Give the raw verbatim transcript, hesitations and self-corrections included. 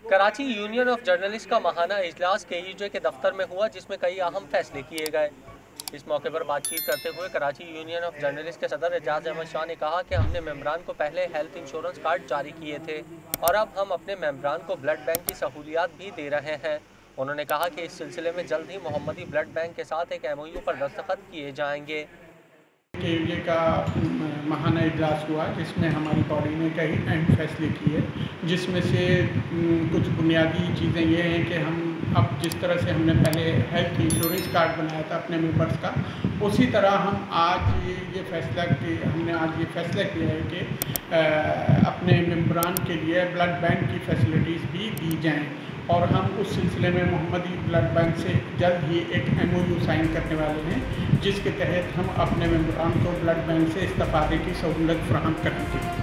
Karachi union of journalist का माहाना इजलास के ई जे के दफ्तर में हुआ, जिसमें कई अहम फैसले किए गए। इस मौके पर बातचीत करते हुए कराची यूनियन ऑफ जर्नलिस्ट के सदर एजाज अहमद शाह ने कहा कि हमने मेंबरान को पहले हेल्थ इंश्योरेंस कार्ड जारी किए थे और अब हम अपने मेंबरान को ब्लड बैंक की सहूलियात भी दे रहे हैं। उन्होंने कहा कि इस सिलसिले में जल्द ही मोहम्मदी ब्लड बैंक के साथ एक एम ओ यू पर दस्तखत किए जाएंगे। के यू जे का माहाना इजलास हुआ, जिसमें हमारी बॉडी ने कई अहम फैसले किए, जिसमें से कुछ बुनियादी चीज़ें ये हैं कि हम अब जिस तरह से हमने पहले हेल्थ इंश्योरेंस कार्ड बनाया था अपने मेंबर्स का, उसी तरह हम आज ये फैसला कि हमने आज ये फैसला किया है कि अपने मेंबरान के लिए ब्लड बैंक की फैसिलिटीज़ भी दी जाएँ और हम उस सिलसिले में मोहम्मदी ब्लड बैंक से जल्द ही एक एम ओ यू साइन करने वाले हैं, जिसके तहत हम अपने मेंबरान को ब्लड बैंक से इस्तेफादे की सहूलत फराहम करेंगे।